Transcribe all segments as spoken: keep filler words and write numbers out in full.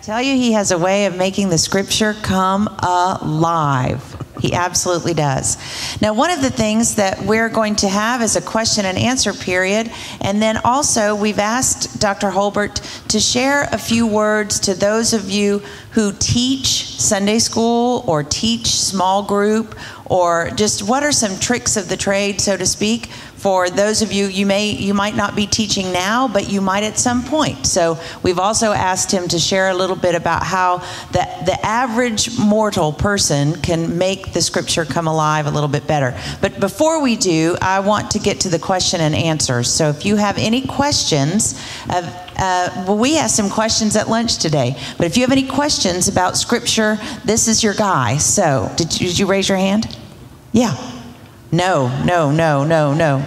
tell you, he has a way of making the scripture come alive. He absolutely does. Now, one of the things that we're going to have is a question and answer period. And then also we've asked Doctor Holbert to share a few words to those of you who teach Sunday school or teach small group, or just what are some tricks of the trade, so to speak, for those of you, you may, you might not be teaching now, but you might at some point. So we've also asked him to share a little bit about how the, the average mortal person can make the scripture come alive a little bit better. But before we do, I want to get to the question and answers. So if you have any questions, uh, uh, well, we asked some questions at lunch today, but if you have any questions about scripture, this is your guy. So did you, did you raise your hand? Yeah. No, no, no, no, no.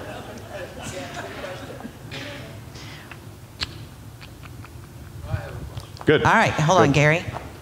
Good. All right, hold Good. on, Gary.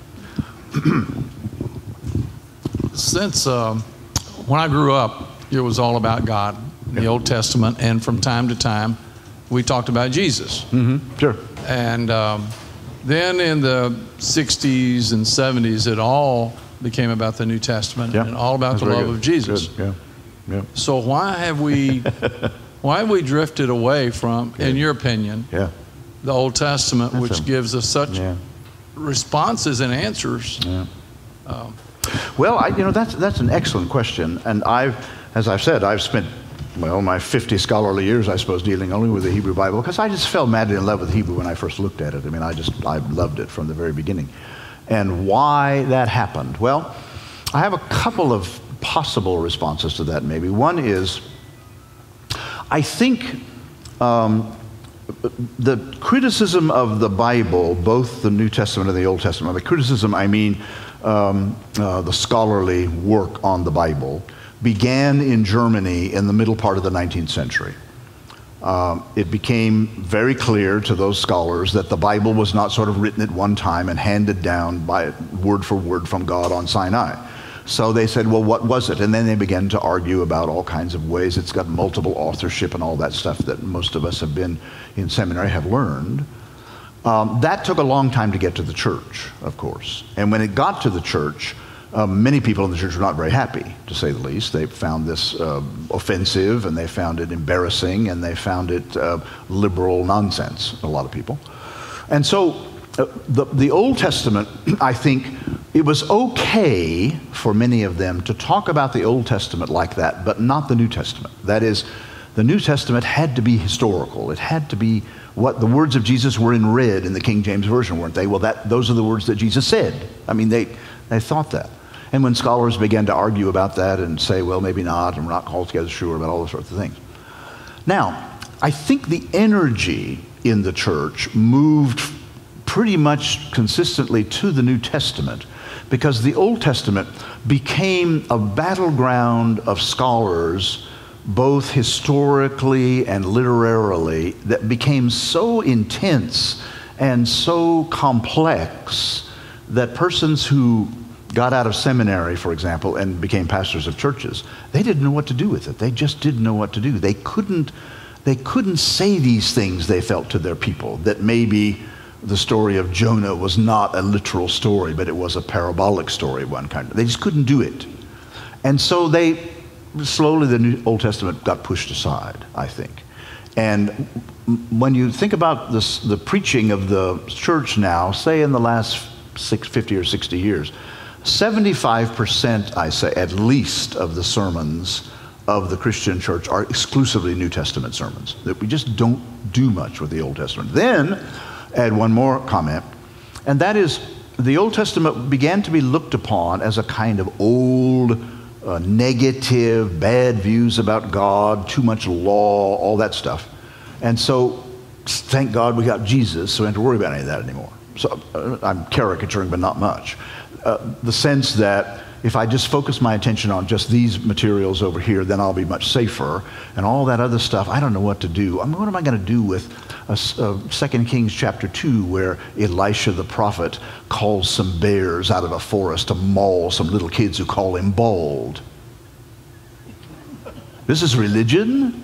Since um, when I grew up, it was all about God, the Old Testament, and from time to time, we talked about Jesus. Mm-hmm. Sure. And um, then in the sixties and seventies, it all became about the New Testament Yeah. and all about That's the very love good. of Jesus. Good. Yeah. Yeah. So why have we, why have we drifted away from, in your opinion, Yeah. the Old Testament, That's which a- gives us such Yeah. responses and answers? Yeah. Um, Well, I, you know, that's that's an excellent question, and I've, as I've said, I've spent well my fifty scholarly years, I suppose, dealing only with the Hebrew Bible, because I just fell madly in love with Hebrew when I first looked at it. I mean, I just I loved it from the very beginning. And why that happened? Well, I have a couple of possible responses to that. Maybe one is, I think. Um, The criticism of the Bible, both the New Testament and the Old Testament, by criticism I mean um, uh, the scholarly work on the Bible, began in Germany in the middle part of the nineteenth century. Um, it became very clear to those scholars that the Bible was not sort of written at one time and handed down by word for word from God on Sinai. So they said, well, what was it? And then they began to argue about all kinds of ways. It's got multiple authorship and all that stuff that most of us have been in seminary have learned. Um, that took a long time to get to the church, of course. And when it got to the church, uh, many people in the church were not very happy, to say the least. They found this uh, offensive, and they found it embarrassing, and they found it uh, liberal nonsense, a lot of people. And so uh, the, the Old Testament, I think, it was okay for many of them to talk about the Old Testament like that, but not the New Testament. That is, the New Testament had to be historical. It had to be what the words of Jesus were in red in the King James Version, weren't they? Well, that, those are the words that Jesus said. I mean, they, they thought that. And when scholars began to argue about that and say, well, maybe not, and we're not altogether sure about all those sorts of things. Now, I think the energy in the church moved pretty much consistently to the New Testament, because the Old Testament became a battleground of scholars, both historically and literarily, that became so intense and so complex that persons who got out of seminary, for example, and became pastors of churches, they didn't know what to do with it. They just didn't know what to do. They couldn't, they couldn't say these things they felt to their people, that maybe the story of Jonah was not a literal story, but it was a parabolic story of one kind. They just couldn't do it. And so they, slowly the New Old Testament got pushed aside, I think. And when you think about this, the preaching of the church now, say in the last six, fifty or sixty years, seventy-five percent, I say, at least, of the sermons of the Christian church are exclusively New Testament sermons. That we just don't do much with the Old Testament. Then, add one more comment, and that is the Old Testament began to be looked upon as a kind of old, uh, negative, bad views about God, too much law, all that stuff. And so, thank God we got Jesus, so we don't have to worry about any of that anymore. So uh, I'm caricaturing, but not much. Uh, the sense that if I just focus my attention on just these materials over here, then I'll be much safer. And all that other stuff, I don't know what to do. I mean, what am I going to do with uh, uh, Second Kings chapter two, where Elisha the prophet calls some bears out of a forest to maul some little kids who call him bald? This is religion?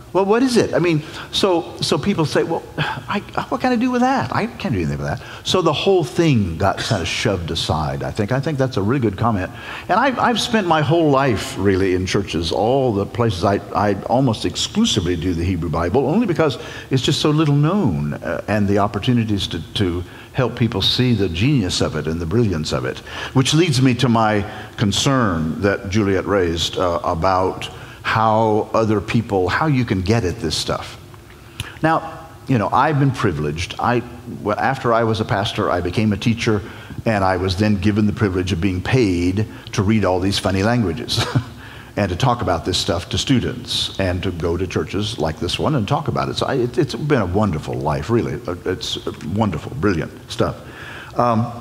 Well, what is it? I mean, so so people say, well, I, what can I do with that? I can't do anything with that. So the whole thing got kind of shoved aside, I think. I think that's a really good comment. And I've, I've spent my whole life, really, in churches, all the places I, I almost exclusively do the Hebrew Bible, only because it's just so little known, uh, and the opportunities to, to help people see the genius of it and the brilliance of it. Which leads me to my concern that Juliet raised uh, about how other people, how you can get at this stuff. Now, you know, I've been privileged. I, well, after I was a pastor, I became a teacher, and I was then given the privilege of being paid to read all these funny languages and to talk about this stuff to students and to go to churches like this one and talk about it. So I, it, it's been a wonderful life, really. It's wonderful, brilliant stuff. Um,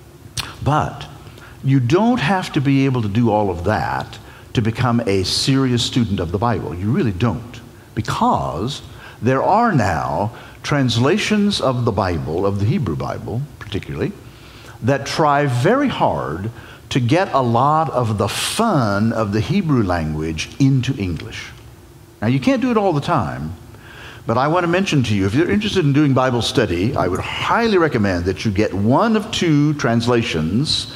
but you don't have to be able to do all of that to become a serious student of the Bible. You really don't. Because there are now translations of the Bible, of the Hebrew Bible particularly, that try very hard to get a lot of the fun of the Hebrew language into English. Now, you can't do it all the time, but I want to mention to you, if you're interested in doing Bible study, I would highly recommend that you get one of two translations,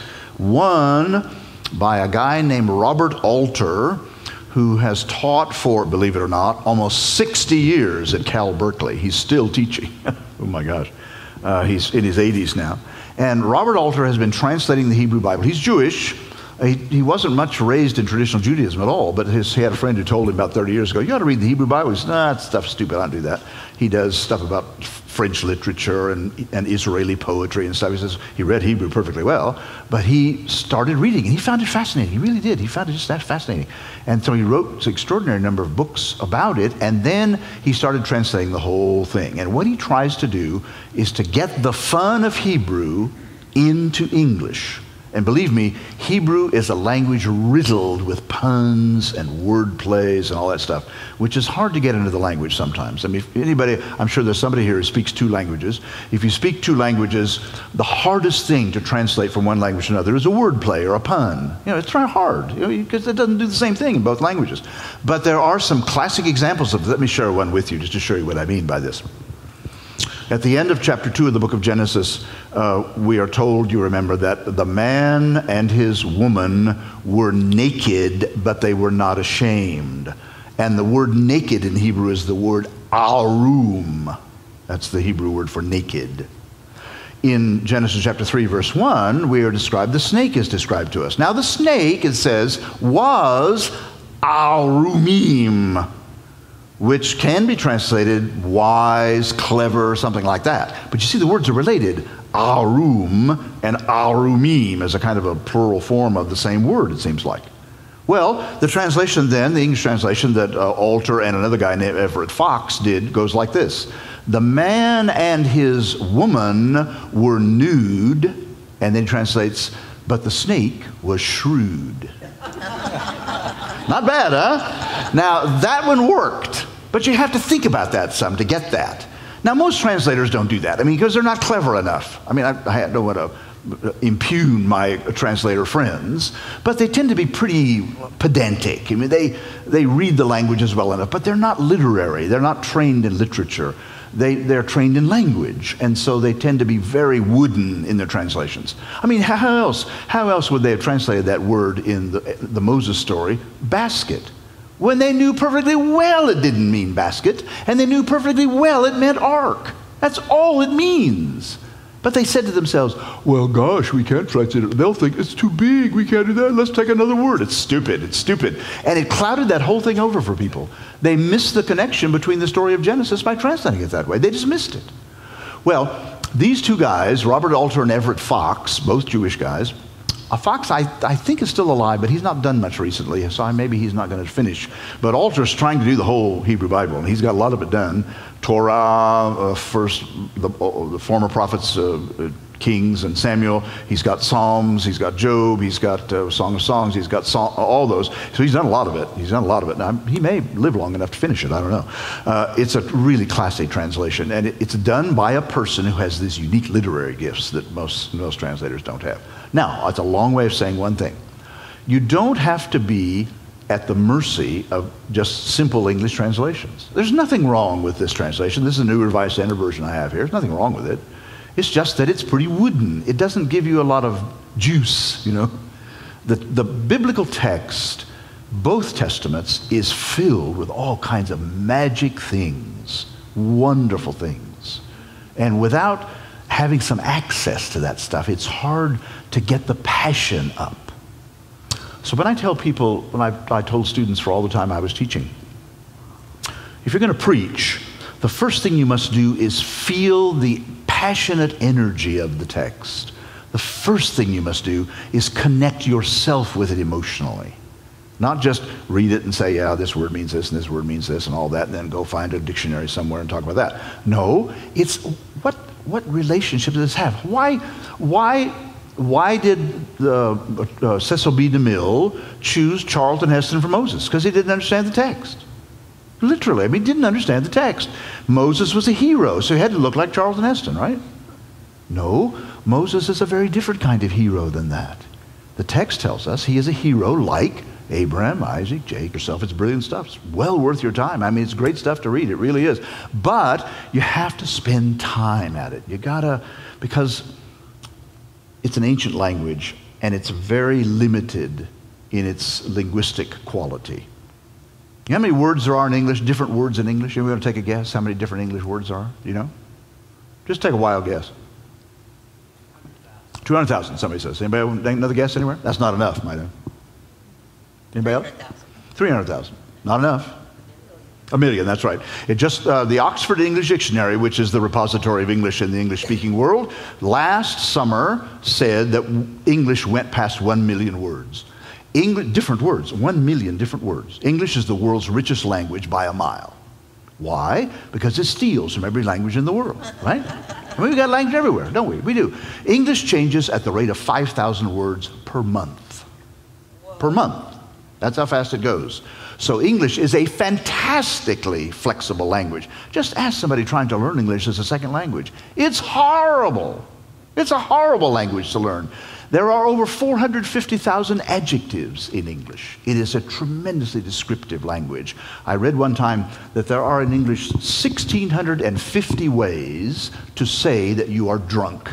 one by a guy named Robert Alter, who has taught for, believe it or not, almost sixty years at Cal Berkeley. He's still teaching. Oh my gosh. Uh, he's in his eighties now. And Robert Alter has been translating the Hebrew Bible. He's Jewish. He, he wasn't much raised in traditional Judaism at all, but his, he had a friend who told him about thirty years ago, you ought to read the Hebrew Bible. He said, nah, that stuff's stupid, I don't do that. He does stuff about French literature and, and Israeli poetry and stuff. He says he read Hebrew perfectly well, but he started reading, and he found it fascinating. He really did. He found it just that fascinating. And so he wrote an extraordinary number of books about it, and then he started translating the whole thing. And what he tries to do is to get the fun of Hebrew into English. And believe me, Hebrew is a language riddled with puns and word plays and all that stuff, which is hard to get into the language sometimes. I mean, if anybody, I'm sure there's somebody here who speaks two languages. If you speak two languages, the hardest thing to translate from one language to another is a word play or a pun. You know, it's very hard, you know, because it doesn't do the same thing in both languages. But there are some classic examples of it. Let me share one with you just to show you what I mean by this. At the end of chapter two of the book of Genesis, uh, we are told, you remember, that the man and his woman were naked, but they were not ashamed. And the word naked in Hebrew is the word arum. That's the Hebrew word for naked. In Genesis chapter three, verse one, we are described, the snake is described to us. Now the snake, it says, was arumim, which can be translated wise, clever, something like that. But you see, the words are related. Arum and arumim is a kind of a plural form of the same word, it seems like. Well, the translation then, the English translation that uh, Alter and another guy named Everett Fox did goes like this. The man and his woman were nude, and then he translates, but the snake was shrewd. Not bad, huh? Now, that one worked. But you have to think about that some to get that. Now, most translators don't do that. I mean, because they're not clever enough. I mean, I, I don't want to impugn my translator friends, but they tend to be pretty pedantic. I mean, they, they read the languages well enough, but they're not literary. They're not trained in literature. They, they're trained in language, and so they tend to be very wooden in their translations. I mean, how else, how else would they have translated that word in the, the Moses story, basket? When they knew perfectly well it didn't mean basket, and they knew perfectly well it meant ark. That's all it means. But they said to themselves, well, gosh, we can't translate it. They'll think it's too big. We can't do that. Let's take another word. It's stupid. It's stupid. And it clouded that whole thing over for people. They missed the connection between the story of Genesis by translating it that way. They just missed it. Well, these two guys, Robert Alter and Everett Fox, both Jewish guys, Uh, Fox, I, I think, is still alive, but he's not done much recently, so I, maybe he's not going to finish. But Alter's trying to do the whole Hebrew Bible, and he's got a lot of it done. Torah, uh, first, the, uh, the former prophets, uh, uh, Kings and Samuel. He's got Psalms, he's got Job, he's got uh, Song of Songs, he's got song, all those. So he's done a lot of it. He's done a lot of it. Now, he may live long enough to finish it, I don't know. Uh, it's a really classic translation, and it, it's done by a person who has these unique literary gifts that most, most translators don't have. Now, that's a long way of saying one thing. You don't have to be at the mercy of just simple English translations. There's nothing wrong with this translation. This is a New Revised Standard Version I have here. There's nothing wrong with it. It's just that it's pretty wooden. It doesn't give you a lot of juice, you know. The, the biblical text, both Testaments, is filled with all kinds of magic things, wonderful things. And without having some access to that stuff, it's hard to get the passion up. So when I tell people, when I, I told students for all the time I was teaching, if you're going to preach, the first thing you must do is feel the passionate energy of the text. The first thing you must do is connect yourself with it emotionally. Not just read it and say, yeah, this word means this and this word means this and all that, and then go find a dictionary somewhere and talk about that. No, it's what what relationship does this have? Why why why did uh, uh, Cecil B. DeMille choose Charlton Heston for Moses? Because he didn't understand the text. Literally, I mean, he didn't understand the text. Moses was a hero, so he had to look like Charlton Heston, right? No, Moses is a very different kind of hero than that. The text tells us he is a hero like Abraham, Isaac, Jacob, yourself. It's brilliant stuff. It's well worth your time. I mean, it's great stuff to read. It really is. But you have to spend time at it. You gotta, because it's an ancient language and it's very limited in its linguistic quality. You know how many words there are in English, different words in English? Are we going to take a guess how many different English words are? Do you know? Just take a wild guess. two hundred thousand, somebody says. Anybody have another guess anywhere? That's not enough, might have. Anybody else? three hundred thousand. Not enough. A million, that's right. It just, uh, the Oxford English Dictionary, which is the repository of English in the English-speaking world, last summer said that English went past one million words. English, different words, one million different words. English is the world's richest language by a mile. Why? Because it steals from every language in the world, right? I mean, we've got language everywhere, don't we? We do. English changes at the rate of five thousand words per month. Whoa. Per month. That's how fast it goes. So English is a fantastically flexible language. Just ask somebody trying to learn English as a second language. It's horrible. It's a horrible language to learn. There are over four hundred fifty thousand adjectives in English. It is a tremendously descriptive language. I read one time that there are in English one thousand six hundred fifty ways to say that you are drunk.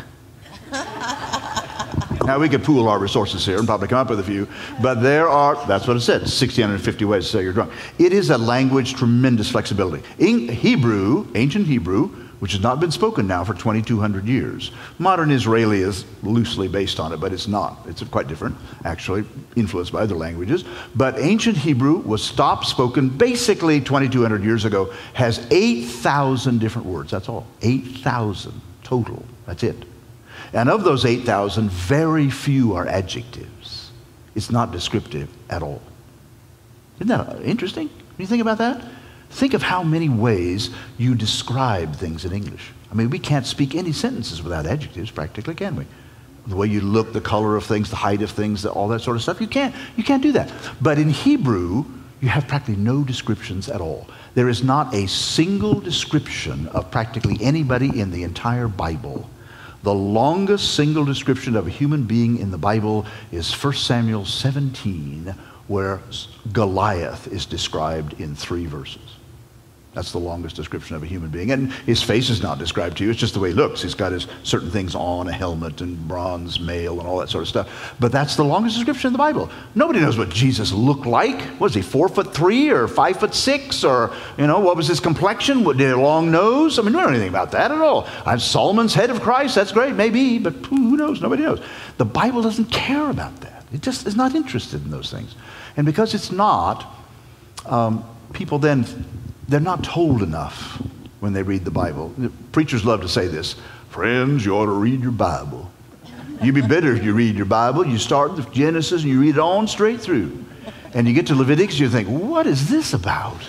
Now, we could pool our resources here and probably come up with a few, but there are, that's what it said, one thousand six hundred fifty ways to say you're drunk. It is a language, tremendous flexibility. In Hebrew, ancient Hebrew, which has not been spoken now for twenty-two hundred years. Modern Israeli is loosely based on it, but it's not. It's quite different, actually, influenced by other languages. But ancient Hebrew was stopped spoken basically twenty-two hundred years ago, has eight thousand different words, that's all. eight thousand total, that's it. And of those eight thousand, very few are adjectives. It's not descriptive at all. Isn't that interesting? When you think about that? Think of how many ways you describe things in English. I mean, we can't speak any sentences without adjectives, practically, can we? The way you look, the color of things, the height of things, all that sort of stuff, you can't, you can't do that. But in Hebrew, you have practically no descriptions at all. There is not a single description of practically anybody in the entire Bible. The longest single description of a human being in the Bible is First Samuel seventeen, where Goliath is described in three verses. That's the longest description of a human being. And his face is not described to you. It's just the way he looks. He's got his certain things on, a helmet and bronze mail and all that sort of stuff. But that's the longest description in the Bible. Nobody knows what Jesus looked like. Was he four foot three or five foot six? Or, you know, what was his complexion? What, did he have a long nose? I mean, we don't know anything about that at all. I have Solomon's head of Christ. That's great, maybe. But who knows? Nobody knows. The Bible doesn't care about that. It just is not interested in those things. And because it's not, um, people then, they're not told enough when they read the Bible. The preachers love to say this, friends, you ought to read your Bible. You'd be better if you read your Bible. You start with Genesis and you read it on straight through. And you get to Leviticus, you think, what is this about?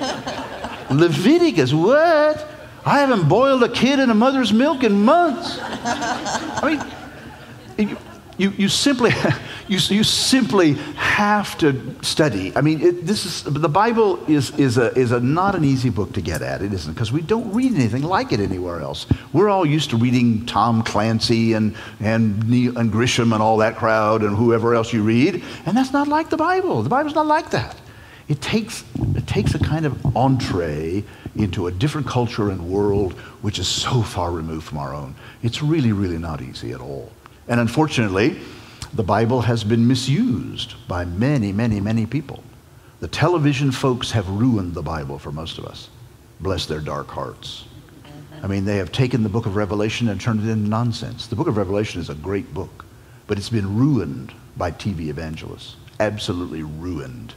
Leviticus, what? I haven't boiled a kid in a mother's milk in months. I mean, you, you, you simply... You, you simply have to study. I mean, it, this is the Bible is is a is a not an easy book to get at. It isn't, because we don't read anything like it anywhere else. We're all used to reading Tom Clancy and and and Grisham and all that crowd and whoever else you read, and that's not like the Bible. The Bible's not like that. It takes, it takes a kind of entree into a different culture and world which is so far removed from our own. It's really, really not easy at all. And unfortunately, the Bible has been misused by many, many, many people. The television folks have ruined the Bible for most of us. Bless their dark hearts. I mean, they have taken the book of Revelation and turned it into nonsense. The book of Revelation is a great book, but it's been ruined by T V evangelists. Absolutely ruined.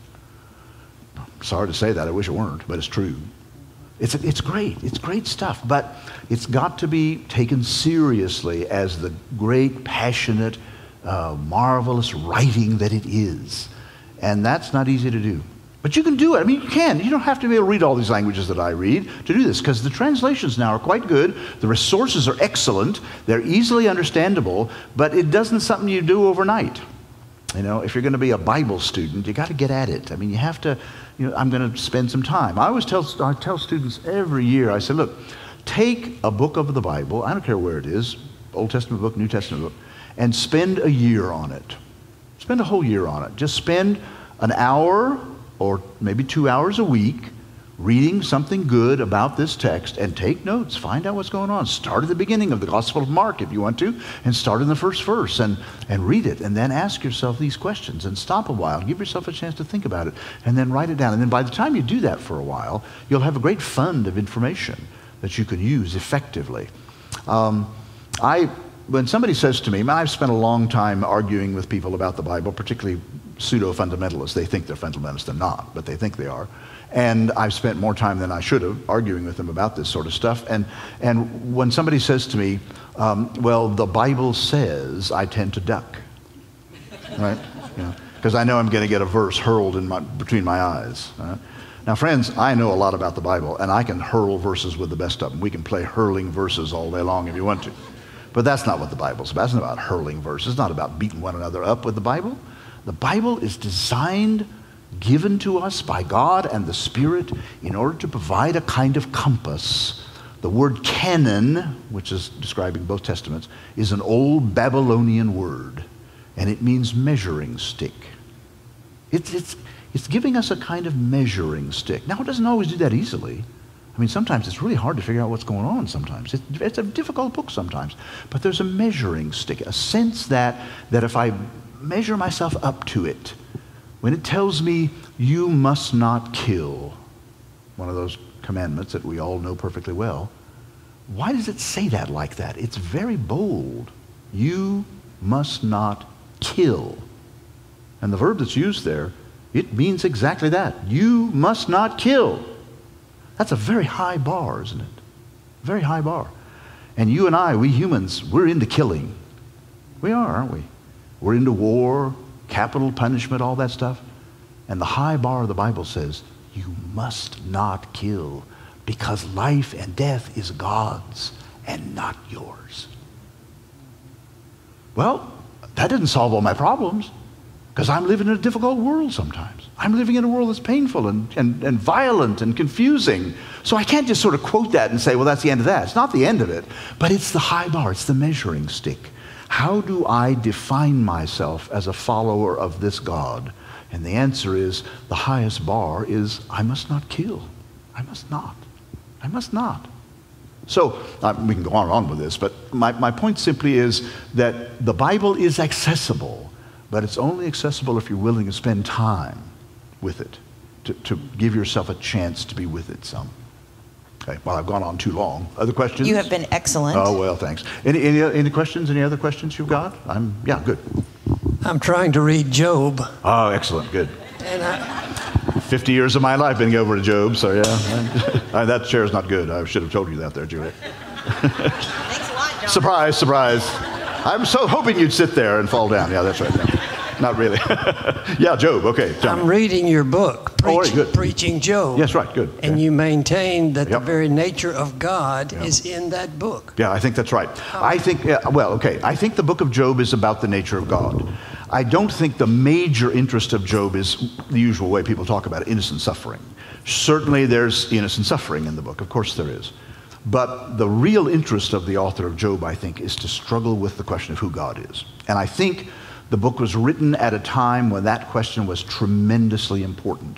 Sorry to say that, I wish it weren't, but it's true. It's, it's great, it's great stuff, but it's got to be taken seriously as the great, passionate, uh, marvelous writing that it is. And that's not easy to do. But you can do it. I mean, you can. You don't have to be able to read all these languages that I read to do this, because the translations now are quite good. The resources are excellent. They're easily understandable, but it doesn't something you do overnight. You know, if you're going to be a Bible student, you got to get at it. I mean, you have to, you know, I'm going to spend some time. I always tell, I tell students every year, I say, look, take a book of the Bible, I don't care where it is, Old Testament book, New Testament book, and spend a year on it. Spend a whole year on it. Just spend an hour or maybe two hours a week reading something good about this text, and take notes. Find out what's going on. Start at the beginning of the Gospel of Mark if you want to, and start in the first verse and, and read it, and then ask yourself these questions, and stop a while. Give yourself a chance to think about it, and then write it down. And then by the time you do that for a while, you'll have a great fund of information that you can use effectively. Um, I, when somebody says to me, I've spent a long time arguing with people about the Bible, particularly pseudo-fundamentalists. They think they're fundamentalists. They're not, but they think they are. And I've spent more time than I should have arguing with them about this sort of stuff. And, and when somebody says to me, um, well, the Bible says, I tend to duck, right? You know, because I know I'm going to get a verse hurled in my, between my eyes. Right? Now, friends, I know a lot about the Bible, and I can hurl verses with the best of them. We can play hurling verses all day long if you want to. But that's not what the Bible's about. It's not about hurling verses. It's not about beating one another up with the Bible. The Bible is designed, given to us by God and the Spirit in order to provide a kind of compass. The word canon, which is describing both Testaments, is an old Babylonian word, and it means measuring stick. It's, it's, it's giving us a kind of measuring stick. Now, it doesn't always do that easily. I mean, sometimes it's really hard to figure out what's going on sometimes. It, it's a difficult book sometimes. But there's a measuring stick, a sense that, that if I measure myself up to it, when it tells me you must not kill, one of those commandments that we all know perfectly well, why does it say that like that? It's very bold. You must not kill. And the verb that's used there, it means exactly that. You must not kill. That's a very high bar, isn't it? Very high bar. And you and I, we humans, we're into killing. We are, aren't we? We're into war, capital punishment, all that stuff. And the high bar of the Bible says, you must not kill, because life and death is God's and not yours. Well, that didn't solve all my problems, because I'm living in a difficult world sometimes. I'm living in a world that's painful and, and, and violent and confusing. So I can't just sort of quote that and say, well, that's the end of that. It's not the end of it, but it's the high bar. It's the measuring stick. How do I define myself as a follower of this God? And the answer is, the highest bar is, I must not kill. I must not. I must not. So, uh, we can go on and on with this, but my, my point simply is that the Bible is accessible, but it's only accessible if you're willing to spend time with it, to, to give yourself a chance to be with it some. Okay, well, I've gone on too long. Other questions? You have been excellent. Oh, well, thanks. Any, any, any questions? Any other questions you've got? I'm, yeah, good. I'm trying to read Job. Oh, excellent, good. And I, Fifty years of my life been over to Job, so yeah. uh, that chair's not good. I should have told you that there, Julie. Thanks a lot, John. Surprise, surprise. I'm so hoping you'd sit there and fall down. Yeah, that's right. No, not really. Yeah, Job, okay. Tell I'm me. reading your book, Preach, Oh, right, good. Preaching Job. Yes, right, good. And Okay. you maintain that Yep. the very nature of God Yep. is in that book. Yeah, I think that's right. I think, yeah, well, okay, I think the book of Job is about the nature of God. I don't think the major interest of Job is the usual way people talk about it, innocent suffering. Certainly there's innocent suffering in the book, of course there is. But the real interest of the author of Job, I think, is to struggle with the question of who God is. And I think the book was written at a time when that question was tremendously important.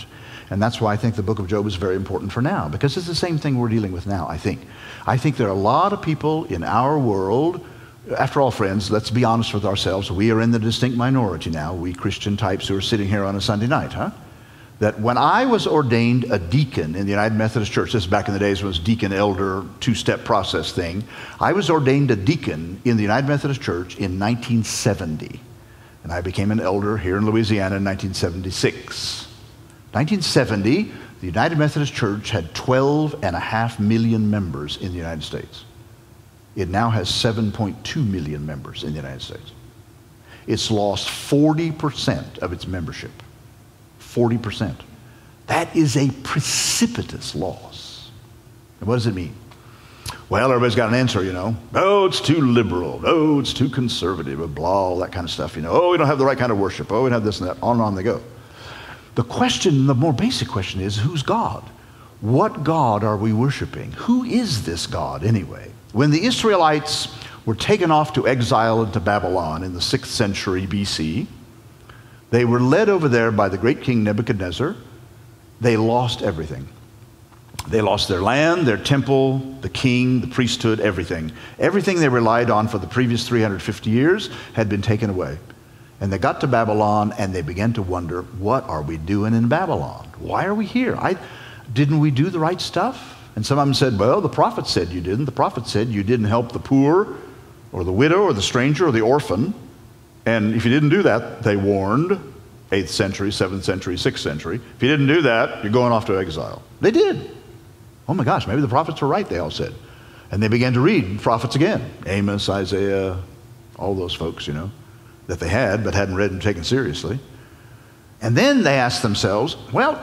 And that's why I think the book of Job is very important for now, because it's the same thing we're dealing with now, I think. I think there are a lot of people in our world. After all, friends, let's be honest with ourselves. We are in the distinct minority now, we Christian types who are sitting here on a Sunday night, huh? That when I was ordained a deacon in the United Methodist Church, this is back in the days when it was deacon, elder, two-step process thing, I was ordained a deacon in the United Methodist Church in nineteen seventy. And I became an elder here in Louisiana in nineteen seventy-six. nineteen seventy, the United Methodist Church had twelve and a half million members in the United States. It now has seven point two million members in the United States. It's lost forty percent of its membership. forty percent. That is a precipitous loss. And what does it mean? Well, everybody's got an answer, you know. Oh, it's too liberal. Oh, it's too conservative, blah, all that kind of stuff, you know. Oh, we don't have the right kind of worship. Oh, we don't have this and that. On and on they go. The question, the more basic question is, who's God? What God are we worshiping? Who is this God anyway? When the Israelites were taken off to exile into Babylon in the sixth century B C, they were led over there by the great king Nebuchadnezzar. They lost everything. They lost their land, their temple, the king, the priesthood, everything. Everything they relied on for the previous three hundred fifty years had been taken away. And they got to Babylon and they began to wonder, what are we doing in Babylon? Why are we here? I, didn't we do the right stuff? And some of them said, well, the prophet said you didn't. The prophet said you didn't help the poor or the widow or the stranger or the orphan. And if you didn't do that, they warned, eighth century, seventh century, sixth century, if you didn't do that, you're going off to exile. They did. Oh my gosh, maybe the prophets were right, they all said. And they began to read prophets again. Amos, Isaiah, all those folks, you know, that they had but hadn't read and taken seriously. And then they asked themselves, well,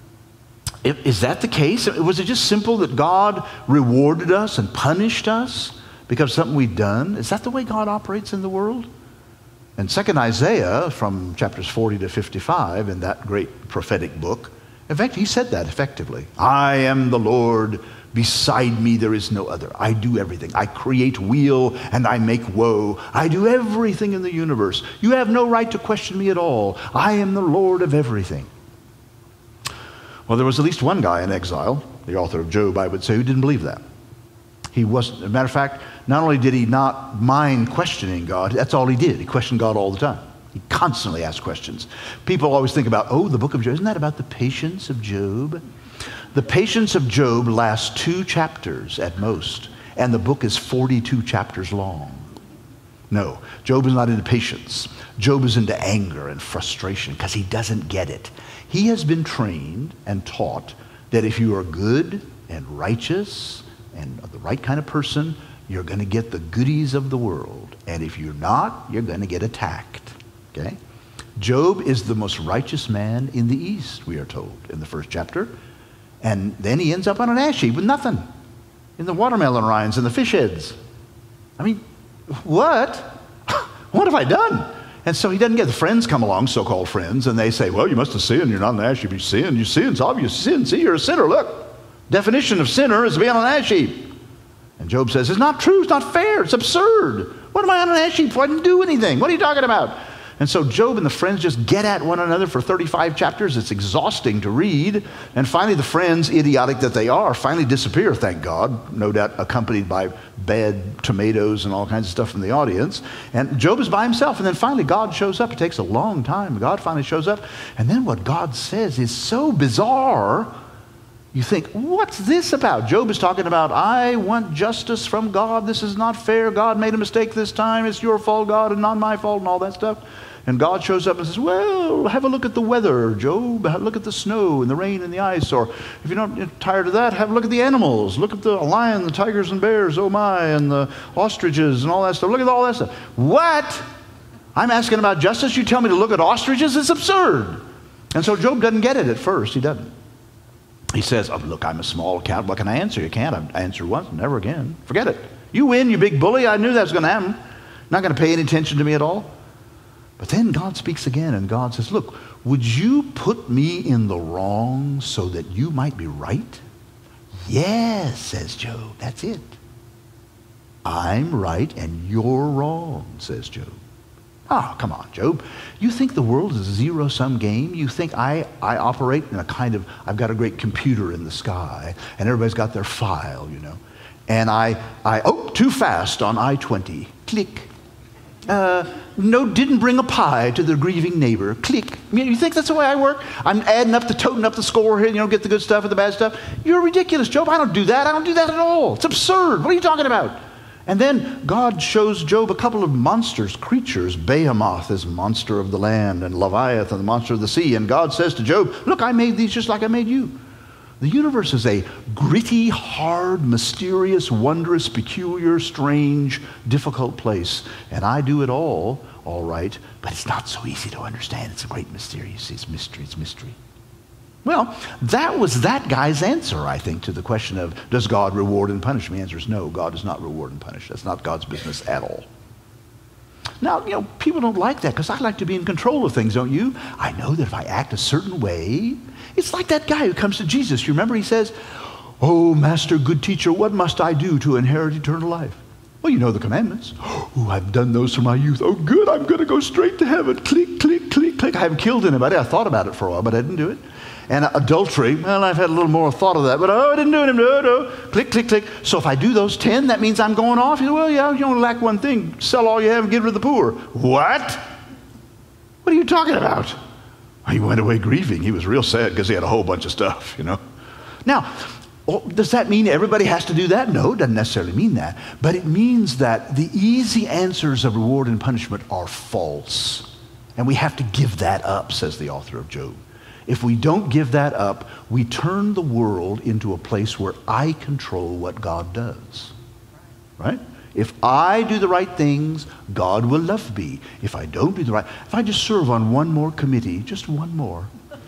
if, is that the case? Was it just simple that God rewarded us and punished us because of something we'd done? Is that the way God operates in the world? And second Isaiah, from chapters forty to fifty-five, in that great prophetic book, in fact, he said that effectively. I am the Lord, beside me there is no other. I do everything. I create weal and I make woe. I do everything in the universe. You have no right to question me at all. I am the Lord of everything. Well, there was at least one guy in exile, the author of Job, I would say, who didn't believe that. He wasn't, as a matter of fact, not only did he not mind questioning God, that's all he did. He questioned God all the time. He constantly asked questions. People always think about, oh, the book of Job. Isn't that about the patience of Job? The patience of Job lasts two chapters at most, and the book is forty-two chapters long. No, Job is not into patience. Job is into anger and frustration because he doesn't get it. He has been trained and taught that if you are good and righteous and the right kind of person, you're going to get the goodies of the world. And if you're not, you're going to get attacked. Okay? Job is the most righteous man in the East, we are told in the first chapter. And then he ends up on an ash heap with nothing. In the watermelon rinds and the fish heads. I mean, what? What have I done? And so he doesn't get the friends come along, so-called friends, and they say, well, you must have sinned. You're not an ash heap. You sin. You sin. It's obvious. Sin. See, you're a sinner. Look. Definition of sinner is to be on an ash heap. And Job says, it's not true. It's not fair. It's absurd. What am I on an ash heap for? I didn't do anything. What are you talking about? And so Job and the friends just get at one another for thirty-five chapters. It's exhausting to read. And finally the friends, idiotic that they are, finally disappear, thank God, no doubt accompanied by bad tomatoes and all kinds of stuff from the audience. And Job is by himself. And then finally God shows up. It takes a long time. God finally shows up. And then what God says is so bizarre. You think, what's this about? Job is talking about, I want justice from God. This is not fair. God made a mistake this time. It's your fault, God, and not my fault, and all that stuff. And God shows up and says, well, have a look at the weather, Job. Have a look at the snow and the rain and the ice. Or if you're not you're tired of that, have a look at the animals. Look at the lion, the tigers and bears, oh my, and the ostriches and all that stuff. Look at all that stuff. What? I'm asking about justice. You tell me to look at ostriches? It's absurd. And so Job doesn't get it at first. He doesn't. He says, oh, look, I'm a small cat. What can I answer? You can't. I answer once, never again. Forget it. You win, you big bully. I knew that was going to happen. Not going to pay any attention to me at all. But then God speaks again, and God says, look, would you put me in the wrong so that you might be right? Yes, says Job. That's it. I'm right and you're wrong, says Job. Oh, come on, Job. You think the world is a zero-sum game? You think I, I operate in a kind of, I've got a great computer in the sky, and everybody's got their file, you know. And I, I oh, too fast on I twenty. Click. Uh, no, didn't bring a pie to the grieving neighbor. Click. You think that's the way I work? I'm adding up the, toting up the score here, you know, get the good stuff and the bad stuff. You're ridiculous, Job. I don't do that. I don't do that at all. It's absurd. What are you talking about? And then God shows Job a couple of monsters, creatures. Behemoth is monster of the land, and Leviathan, the monster of the sea. And God says to Job, look, I made these just like I made you. The universe is a gritty, hard, mysterious, wondrous, peculiar, strange, difficult place. And I do it all, all right, but it's not so easy to understand. It's a great mystery. You see, it's mystery, it's mystery. Well, that was that guy's answer, I think, to the question of, does God reward and punish? The answer is no, God does not reward and punish. That's not God's business at all. Now, you know, people don't like that because I like to be in control of things, don't you? I know that if I act a certain way, it's like that guy who comes to Jesus. You remember he says, oh, Master, good teacher, what must I do to inherit eternal life? Well, you know the commandments. Oh, I've done those from my youth. Oh, good, I'm going to go straight to heaven. Click, click, click, click. I haven't killed anybody. I thought about it for a while, but I didn't do it. And adultery, well, I've had a little more thought of that, but oh, I didn't do it. No, no. Click, click, click. So if I do those ten, that means I'm going off. You know, well, yeah, you only lack one thing. Sell all you have and get rid of the poor. What? What are you talking about? He went away grieving. He was real sad because he had a whole bunch of stuff, you know. Now, does that mean everybody has to do that? No, it doesn't necessarily mean that. But it means that the easy answers of reward and punishment are false. And we have to give that up, says the author of Job. If we don't give that up, we turn the world into a place where I control what God does. Right? If I do the right things, God will love me. If I don't do the right, if I just serve on one more committee, just one more.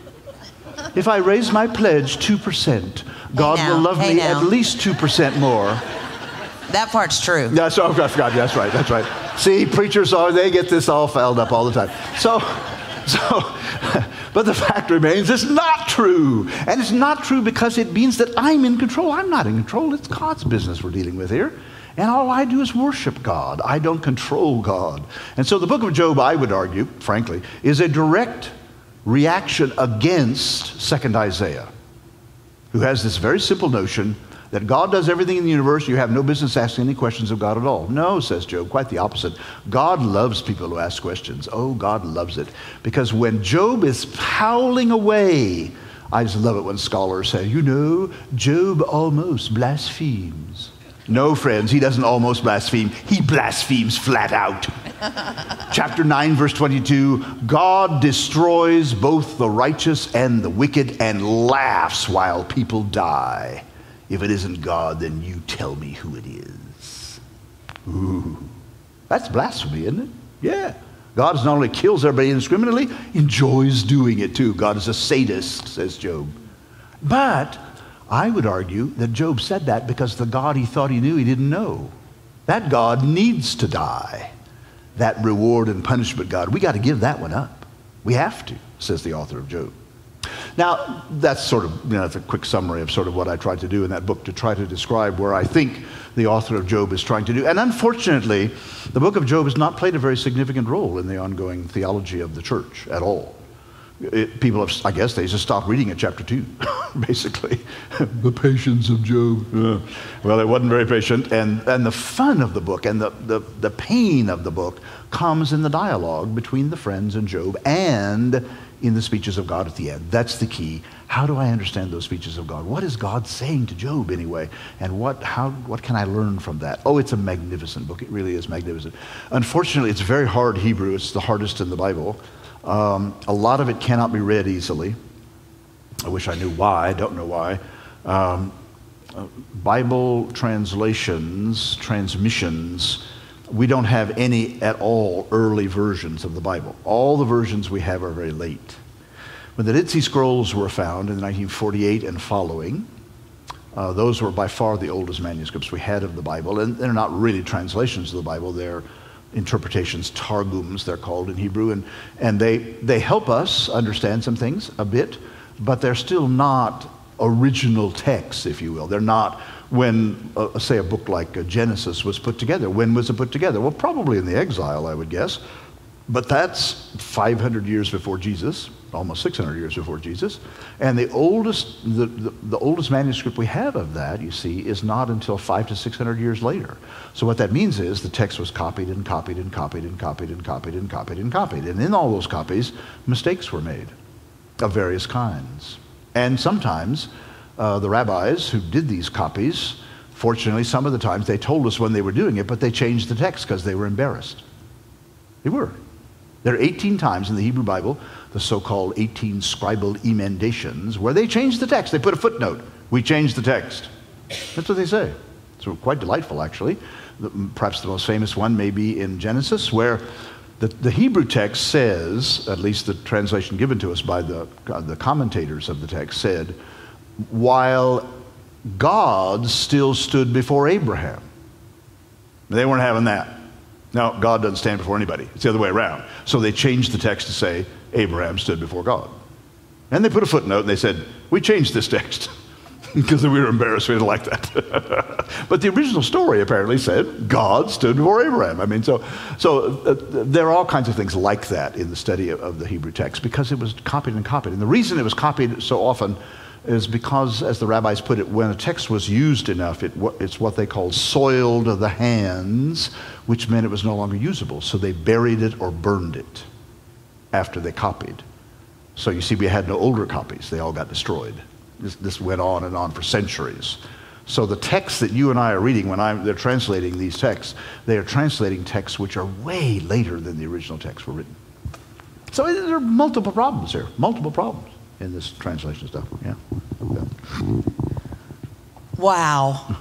If I raise my pledge two percent, God hey now, will love hey me now. at least two percent more. That part's true. That's, oh, I forgot. That's right. That's right. See, preachers, are they get this all fouled up all the time. So, so, but the fact remains, it's not true. And it's not true because it means that I'm in control. I'm not in control. It's God's business we're dealing with here. And all I do is worship God. I don't control God. And so the book of Job, I would argue, frankly, is a direct reaction against Second Isaiah, who has this very simple notion that God does everything in the universe. You have no business asking any questions of God at all. No, says Job, quite the opposite. God loves people who ask questions. Oh, God loves it. Because when Job is howling away, I just love it when scholars say, you know, Job almost blasphemes. No, friends, he doesn't almost blaspheme. He blasphemes flat out. Chapter nine, verse twenty-two, God destroys both the righteous and the wicked and laughs while people die. If it isn't God, then you tell me who it is. Ooh, that's blasphemy, isn't it? Yeah. God not only kills everybody indiscriminately, enjoys doing it too. God is a sadist, says Job. But I would argue that Job said that because the God he thought he knew, he didn't know. That God needs to die. That reward and punishment God, we got to give that one up. We have to, says the author of Job. Now, that's sort of, you know, that's a quick summary of sort of what I tried to do in that book to try to describe where I think the author of Job is trying to do. And unfortunately, the book of Job has not played a very significant role in the ongoing theology of the church at all. It, people have, I guess, they just stopped reading at chapter two, basically. The patience of Job. Uh, well, it wasn't very patient. And, and the fun of the book and the, the, the pain of the book comes in the dialogue between the friends and Job and in the speeches of God at the end. That's the key. How do I understand those speeches of God? What is God saying to Job anyway? And what, how, what can I learn from that? Oh, it's a magnificent book. It really is magnificent. Unfortunately, it's very hard Hebrew. It's the hardest in the Bible. Um, a lot of it cannot be read easily. I wish I knew why. I don't know why. Um, uh, Bible translations, transmissions, we don't have any at all early versions of the Bible. All the versions we have are very late. When the Dead Sea Scrolls were found in nineteen forty-eight and following, uh, those were by far the oldest manuscripts we had of the Bible. And they're not really translations of the Bible. They're interpretations, targums they're called in Hebrew, and, and they, they help us understand some things a bit, but they're still not original texts, if you will. They're not when, uh, say, a book like uh, Genesis was put together. When was it put together? Well, probably in the exile, I would guess. But that's five hundred years before Jesus, almost six hundred years before Jesus. And the oldest, the, the, the oldest manuscript we have of that, you see, is not until five to six hundred years later. So what that means is the text was copied and copied and copied and copied and copied and copied and copied. And in all those copies, mistakes were made of various kinds. And sometimes uh, the rabbis who did these copies, fortunately, some of the times they told us when they were doing it, but they changed the text because they were embarrassed. They were. There are eighteen times in the Hebrew Bible, the so-called eighteen scribal emendations, where they changed the text. They put a footnote. We changed the text. That's what they say. It's quite delightful, actually. The, perhaps the most famous one may be in Genesis, where the, the Hebrew text says, at least the translation given to us by the, uh, the commentators of the text said, while God still stood before Abraham. They weren't having that. No, God doesn't stand before anybody. It's the other way around. So they changed the text to say, Abraham stood before God. And they put a footnote and they said, we changed this text because we were embarrassed. We didn't like that. But the original story apparently said, God stood before Abraham. I mean, so, so uh, there are all kinds of things like that in the study of, of the Hebrew text because it was copied and copied. And the reason it was copied so often is because, as the rabbis put it, when a text was used enough, it, it's what they called soiled the hands, which meant it was no longer usable. So they buried it or burned it after they copied. So you see, we had no older copies. They all got destroyed. This, this went on and on for centuries. So the texts that you and I are reading, when I'm, they're translating these texts, they are translating texts which are way later than the original texts were written. So there are multiple problems here, multiple problems in this translation stuff. Yeah. Yeah. Wow.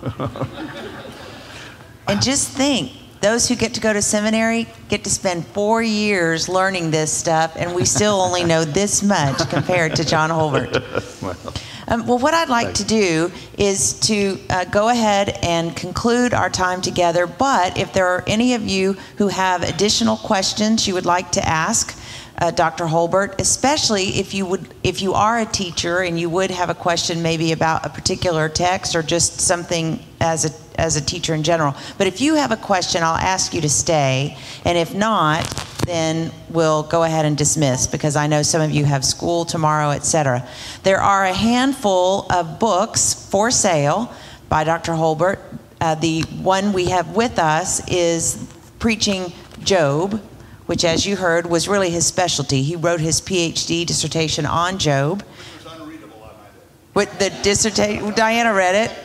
And just think, those who get to go to seminary get to spend four years learning this stuff, and we still only know this much compared to John Holbert. Well, Um, well, what I'd like to do is to uh, go ahead and conclude our time together, but if there are any of you who have additional questions you would like to ask uh, Doctor Holbert, especially if you would, if you are a teacher and you would have a question maybe about a particular text or just something as a as a teacher in general. But if you have a question, I'll ask you to stay, and if not, then we'll go ahead and dismiss, because I know some of you have school tomorrow, et cetera. There are a handful of books for sale by Doctor Holbert. Uh, the one we have with us is Preaching Job, which, as you heard, was really his specialty. He wrote his P H D dissertation on Job. Which was unreadable, I might add. With the dissertation, Diana read it.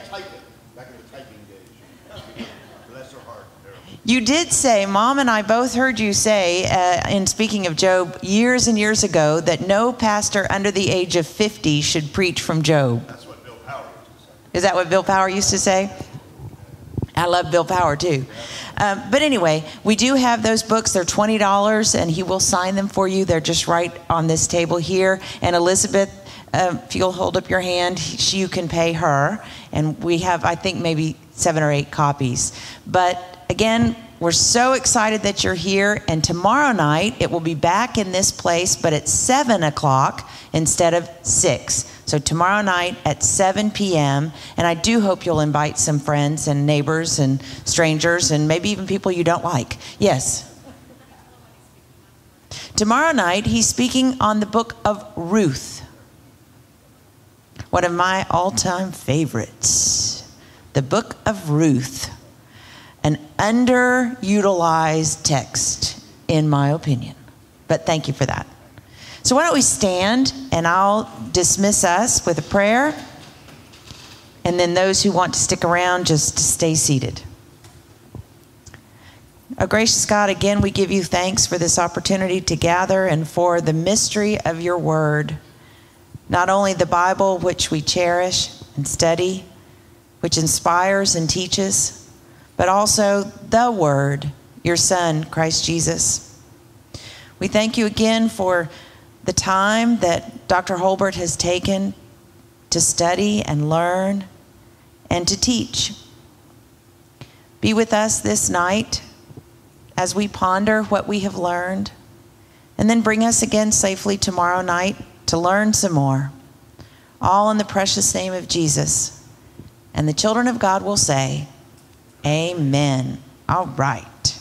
You did say, Mom and I both heard you say, uh, in speaking of Job years and years ago, that no pastor under the age of fifty should preach from Job. That's what Bill Power used to say. Is that what Bill Power used to say? I love Bill Power too. Um, but anyway, we do have those books. They're twenty dollars, and he will sign them for you. They're just right on this table here. And Elizabeth, uh, if you'll hold up your hand, she, you can pay her. And we have, I think, maybe seven or eight copies. But again, we're so excited that you're here, and tomorrow night it will be back in this place, but at seven o'clock instead of six. So tomorrow night at seven p m, and I do hope you'll invite some friends and neighbors and strangers and maybe even people you don't like. Yes? Tomorrow night he's speaking on the book of Ruth, one of my all-time favorites, the book of Ruth. An underutilized text, in my opinion. But thank you for that. So why don't we stand, and I'll dismiss us with a prayer. And then those who want to stick around, just stay seated. Oh, gracious God, again, we give you thanks for this opportunity to gather and for the mystery of your word. Not only the Bible, which we cherish and study, which inspires and teaches, but also the Word, your Son, Christ Jesus. We thank you again for the time that Doctor Holbert has taken to study and learn and to teach. Be with us this night as we ponder what we have learned, and then bring us again safely tomorrow night to learn some more. All in the precious name of Jesus. And the children of God will say, Amen. All right.